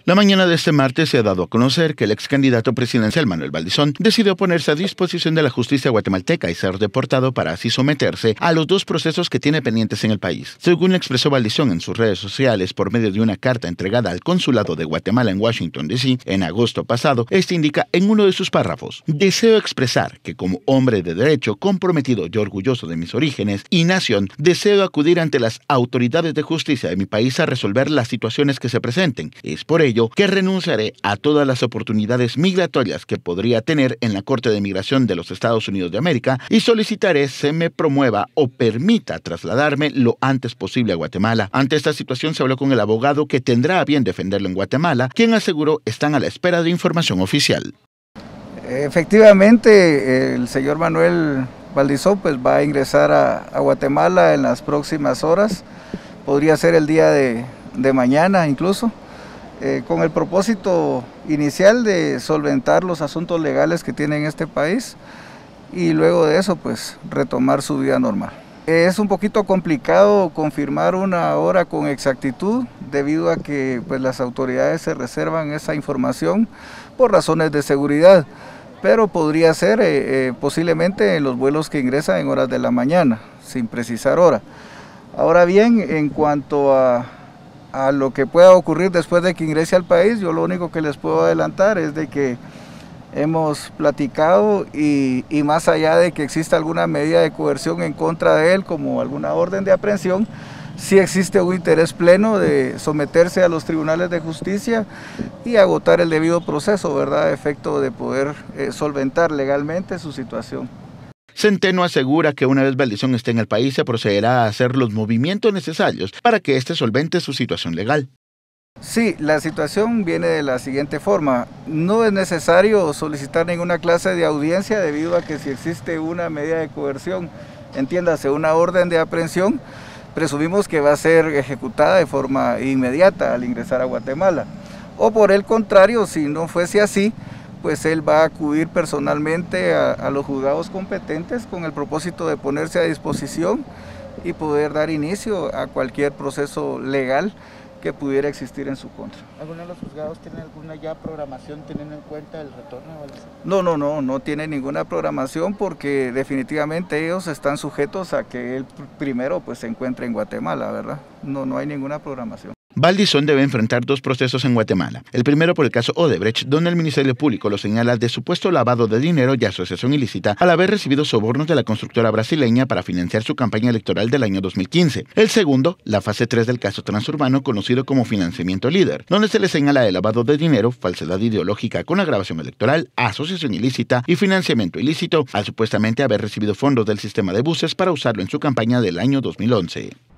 La mañana de este martes se ha dado a conocer que el ex candidato presidencial Manuel Valdizón decidió ponerse a disposición de la justicia guatemalteca y ser deportado para así someterse a los dos procesos que tiene pendientes en el país. Según expresó Valdizón en sus redes sociales por medio de una carta entregada al Consulado de Guatemala en Washington, D.C. en agosto pasado, este indica en uno de sus párrafos: deseo expresar que como hombre de derecho comprometido y orgulloso de mis orígenes y nación, deseo acudir ante las autoridades de justicia de mi país a resolver las situaciones que se presenten. Es por ello que renunciaré a todas las oportunidades migratorias que podría tener en la Corte de Migración de los Estados Unidos de América y solicitaré se me promueva o permita trasladarme lo antes posible a Guatemala. Ante esta situación se habló con el abogado que tendrá a bien defenderlo en Guatemala, quien aseguró están a la espera de información oficial. Efectivamente, el señor Manuel Valdizón va a ingresar a Guatemala en las próximas horas, podría ser el día de mañana incluso, con el propósito inicial de solventar los asuntos legales que tiene en este país y luego de eso retomar su vida normal. Es un poquito complicado confirmar una hora con exactitud debido a que las autoridades se reservan esa información por razones de seguridad, pero podría ser posiblemente en los vuelos que ingresan en horas de la mañana, sin precisar hora. Ahora bien, en cuanto a lo que pueda ocurrir después de que ingrese al país, yo lo único que les puedo adelantar es de que hemos platicado y más allá de que exista alguna medida de coerción en contra de él, como alguna orden de aprehensión, sí existe un interés pleno de someterse a los tribunales de justicia y agotar el debido proceso, ¿verdad?, a efecto de poder solventar legalmente su situación. Centeno asegura que una vez Valdizón esté en el país se procederá a hacer los movimientos necesarios para que éste solvente su situación legal. Sí, la situación viene de la siguiente forma: no es necesario solicitar ninguna clase de audiencia debido a que si existe una medida de coerción, entiéndase una orden de aprehensión, presumimos que va a ser ejecutada de forma inmediata al ingresar a Guatemala. O por el contrario, si no fuese así, él va a acudir personalmente a los juzgados competentes con el propósito de ponerse a disposición y poder dar inicio a cualquier proceso legal que pudiera existir en su contra. ¿Alguno de los juzgados tiene alguna ya programación teniendo en cuenta el retorno? No tiene ninguna programación porque definitivamente ellos están sujetos a que él primero se encuentre en Guatemala, ¿verdad? No hay ninguna programación. Valdizón debe enfrentar dos procesos en Guatemala. El primero por el caso Odebrecht, donde el Ministerio Público lo señala de supuesto lavado de dinero y asociación ilícita al haber recibido sobornos de la constructora brasileña para financiar su campaña electoral del año 2015. El segundo, la fase 3 del caso Transurbano, conocido como financiamiento líder, donde se le señala de lavado de dinero, falsedad ideológica con agravación electoral, asociación ilícita y financiamiento ilícito al supuestamente haber recibido fondos del sistema de buses para usarlo en su campaña del año 2011.